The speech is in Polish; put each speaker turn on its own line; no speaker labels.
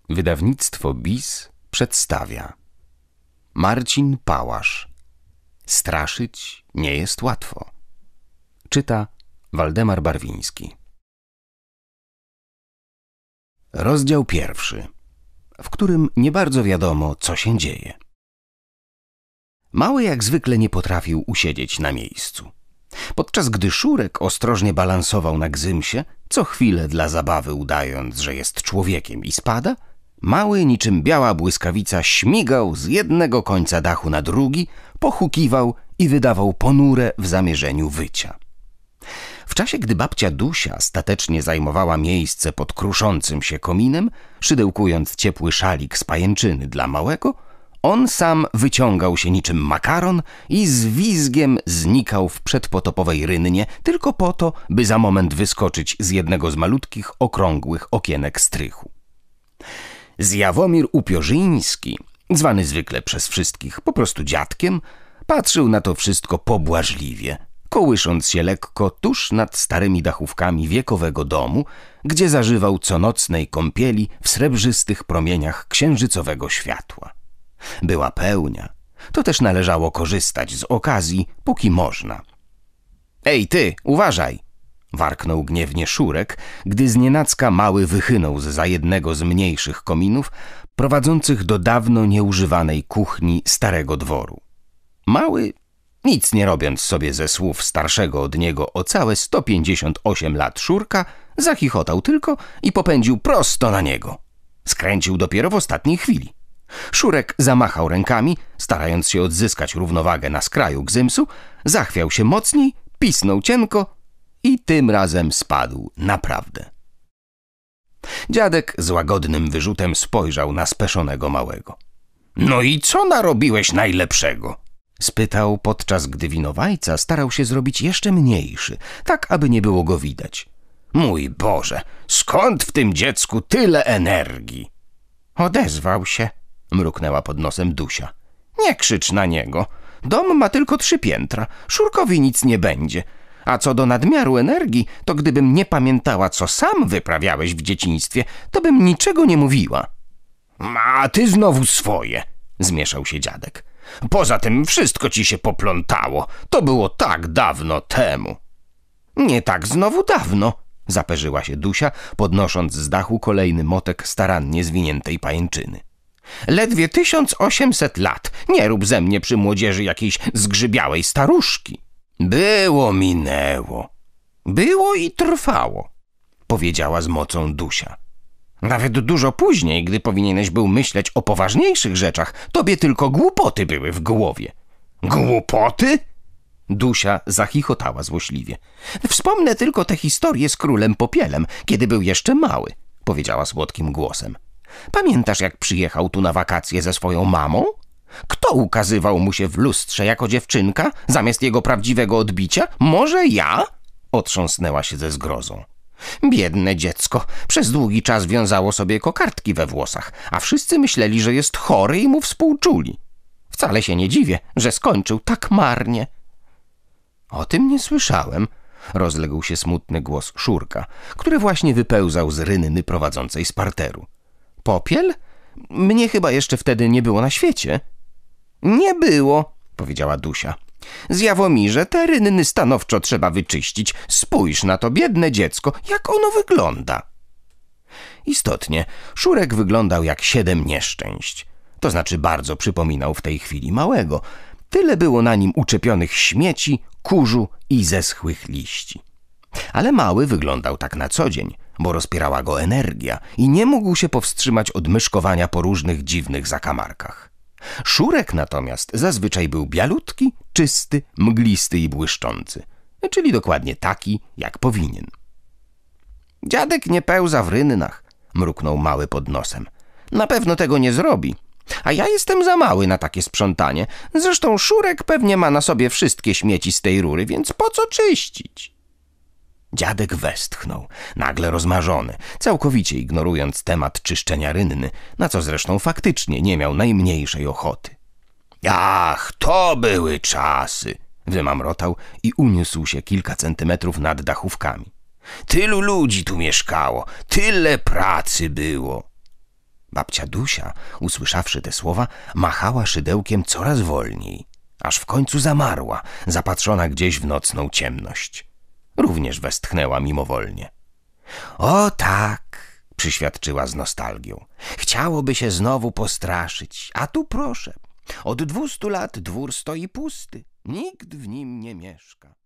Wydawnictwo BIS przedstawia Marcin Pałasz. Straszyć nie jest łatwo. Czyta Waldemar Barwiński. Rozdział 1, w którym nie bardzo wiadomo, co się dzieje. Mały jak zwykle nie potrafił usiedzieć na miejscu. Podczas gdy Szurek ostrożnie balansował na gzymsie, co chwilę dla zabawy udając, że jest człowiekiem i spada, Mały niczym biała błyskawica śmigał z jednego końca dachu na drugi, pochukiwał i wydawał ponure w zamierzeniu wycia. W czasie, gdy babcia Dusia statecznie zajmowała miejsce pod kruszącym się kominem, szydełkując ciepły szalik z pajęczyny dla Małego, on sam wyciągał się niczym makaron i z wizgiem znikał w przedpotopowej rynnie tylko po to, by za moment wyskoczyć z jednego z malutkich, okrągłych okienek strychu. Zjawomir Upiorzyński, zwany zwykle przez wszystkich po prostu dziadkiem, patrzył na to wszystko pobłażliwie, kołysząc się lekko tuż nad starymi dachówkami wiekowego domu, gdzie zażywał conocnej kąpieli w srebrzystych promieniach księżycowego światła. Była pełnia, to też należało korzystać z okazji, póki można. — Ej ty, uważaj! — warknął gniewnie Szurek, gdy znienacka Mały wychynął zza jednego z mniejszych kominów prowadzących do dawno nieużywanej kuchni starego dworu. Mały, nic nie robiąc sobie ze słów starszego od niego o całe 158 lat Szurka, zachichotał tylko i popędził prosto na niego. Skręcił dopiero w ostatniej chwili. Szurek zamachał rękami, starając się odzyskać równowagę na skraju gzymsu, zachwiał się mocniej, pisnął cienko i tym razem spadł naprawdę. Dziadek z łagodnym wyrzutem spojrzał na speszonego Małego. — No i co narobiłeś najlepszego? — spytał, podczas gdy winowajca starał się zrobić jeszcze mniejszy, tak aby nie było go widać. — Mój Boże, skąd w tym dziecku tyle energii? — Odezwał się — mruknęła pod nosem Dusia. — Nie krzycz na niego. Dom ma tylko 3 piętra. Szurkowi nic nie będzie. A co do nadmiaru energii, to gdybym nie pamiętała, co sam wyprawiałeś w dzieciństwie, to bym niczego nie mówiła. — A ty znowu swoje — zmieszał się dziadek. — Poza tym wszystko ci się poplątało. To było tak dawno temu. — Nie tak znowu dawno — zaperzyła się Dusia, podnosząc z dachu kolejny motek starannie zwiniętej pajęczyny. Ledwie 1800 lat. Nie rób ze mnie przy młodzieży jakiejś zgrzybiałej staruszki. Było, minęło. Było i trwało, powiedziała z mocą Dusia. Nawet dużo później, gdy powinieneś był myśleć o poważniejszych rzeczach, tobie tylko głupoty były w głowie. Głupoty? Dusia zachichotała złośliwie. Wspomnę tylko tę historię z królem Popielem, kiedy był jeszcze mały, powiedziała słodkim głosem. Pamiętasz, jak przyjechał tu na wakacje ze swoją mamą? Kto ukazywał mu się w lustrze jako dziewczynka, zamiast jego prawdziwego odbicia? Może ja? Otrząsnęła się ze zgrozą. Biedne dziecko, przez długi czas wiązało sobie kokardki we włosach, a wszyscy myśleli, że jest chory i mu współczuli. Wcale się nie dziwię, że skończył tak marnie. O tym nie słyszałem, rozległ się smutny głos Szurka, który właśnie wypełzał z rynny prowadzącej z parteru. Popiel? Mnie chyba jeszcze wtedy nie było na świecie. Nie było, powiedziała Dusia. Zjawomirze, te rynny stanowczo trzeba wyczyścić. Spójrz na to biedne dziecko, jak ono wygląda. Istotnie, Szurek wyglądał jak 7 nieszczęść. To znaczy bardzo przypominał w tej chwili Małego. Tyle było na nim uczepionych śmieci, kurzu i zeschłych liści. Ale Mały wyglądał tak na co dzień, bo rozpierała go energia i nie mógł się powstrzymać od myszkowania po różnych dziwnych zakamarkach. Szurek natomiast zazwyczaj był bialutki, czysty, mglisty i błyszczący, czyli dokładnie taki, jak powinien. Dziadek nie pełza w rynnach, mruknął Mały pod nosem. Na pewno tego nie zrobi. A ja jestem za mały na takie sprzątanie. Zresztą Szurek pewnie ma na sobie wszystkie śmieci z tej rury, więc po co czyścić? Dziadek westchnął, nagle rozmarzony, całkowicie ignorując temat czyszczenia rynny, na co zresztą faktycznie nie miał najmniejszej ochoty. Ach, to były czasy! Wymamrotał i uniósł się kilka centymetrów nad dachówkami. Tylu ludzi tu mieszkało, tyle pracy było. Babcia Dusia, usłyszawszy te słowa, machała szydełkiem coraz wolniej, aż w końcu zamarła, zapatrzona gdzieś w nocną ciemność. Również westchnęła mimowolnie. O tak, przyświadczyła z nostalgią. Chciałoby się znowu postraszyć, a tu proszę, od 200 lat dwór stoi pusty, nikt w nim nie mieszka.